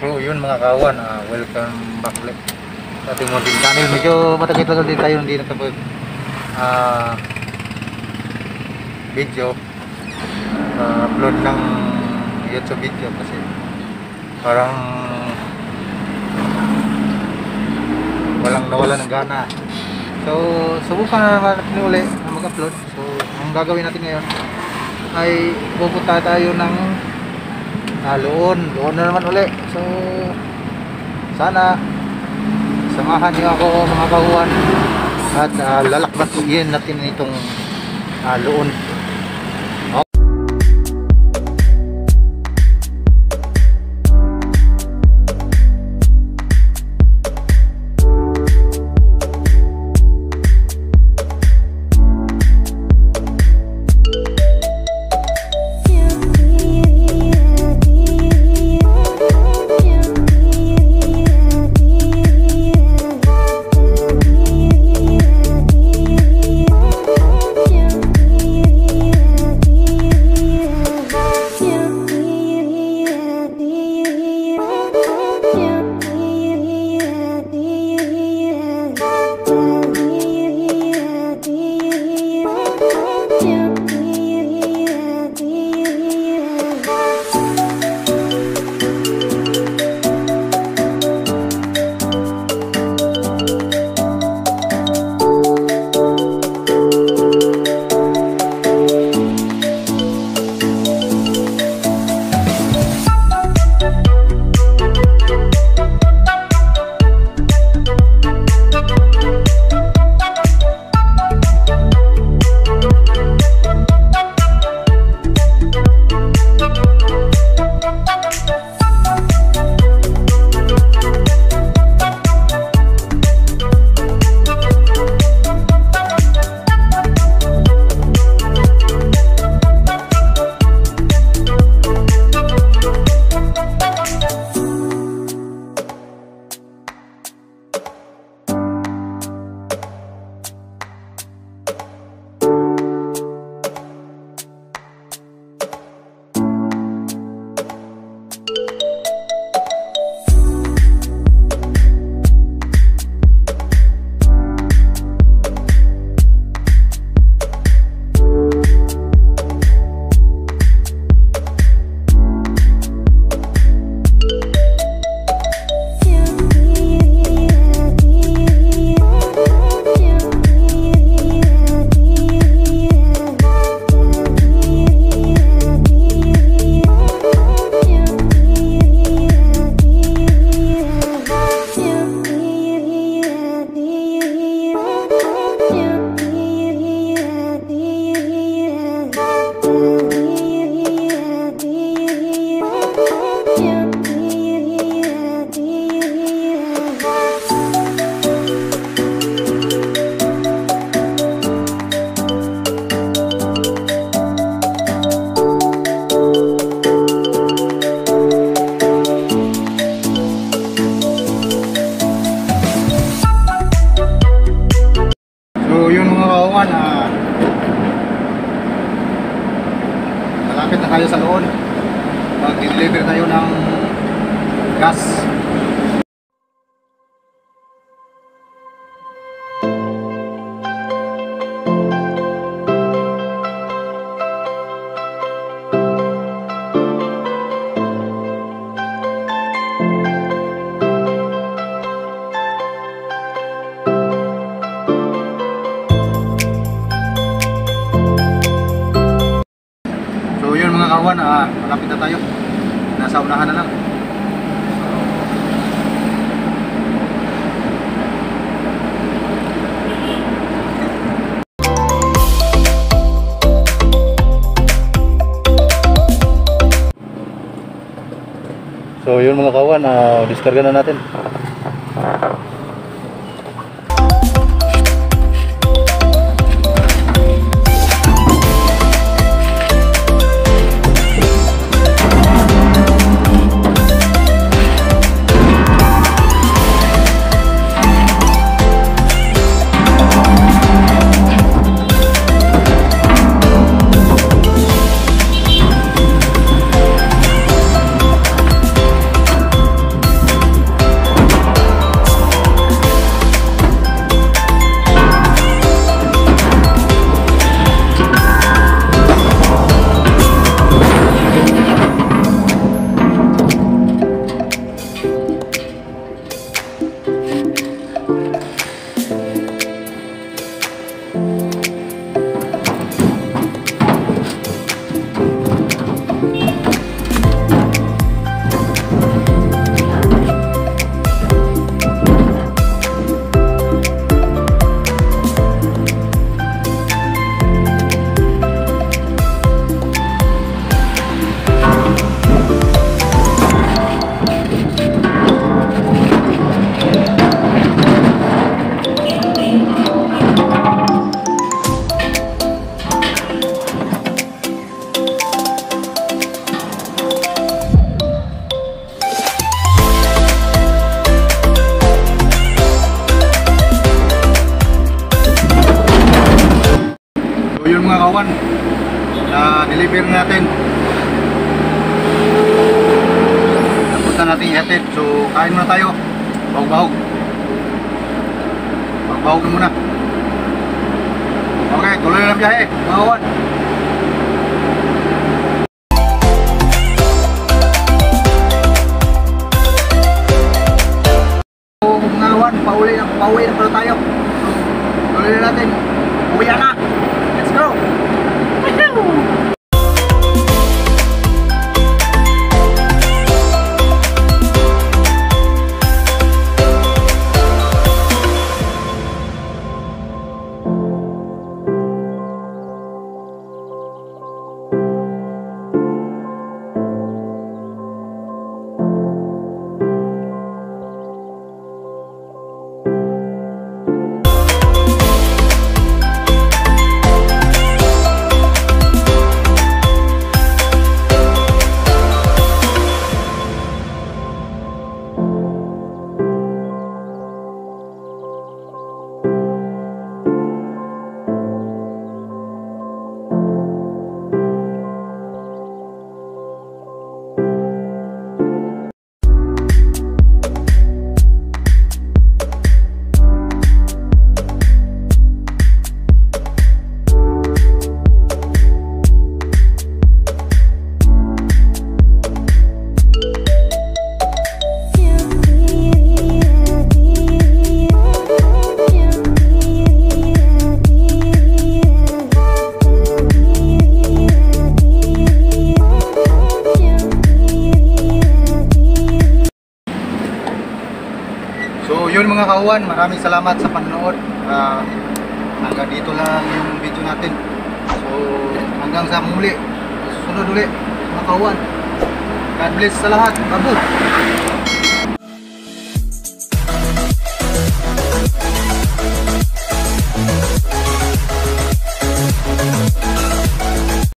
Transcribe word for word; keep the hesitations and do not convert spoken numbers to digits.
So yun mga kawan, uh, welcome back ulit sa ating munting channel. Medyo matagal-tagal din tayo hindi nakapag uh, video uh, upload ng YouTube video kasi parang walang nawala ng gana. So subukan na naman natin ulit na mag-upload. So ang gagawin natin ngayon ay pupunta tayo ng Ah, loon, loon na naman uli. So sana samahan niyo ako mga kawan at uh, lalakbayin natin itong uh, loon. Malapit na tayo sa loon. Mag-deliver tayo ng gas. Kawan, ah, malapit na tayo. Nasa unahan na lang. So yun mga kawan, ah, diskarga na natin. So yun mga kawan, na deliver natin. Tapos na natin i-hatid. So kain muna tayo. Bahog-bahog. Bahog-bahog na muna. Okay, tuloy na lang biyahe mga kawan. So mga kawan, pauwi na, pauwi na pala tayo. So tuloy na natin. Uwi na! Let's go! So yun mga kawan, maraming salamat sa panonood. uh, Hanggang dito lang yung video natin. So hanggang sa muli, susunod ulit mga kawan. God bless sa lahat. Babu!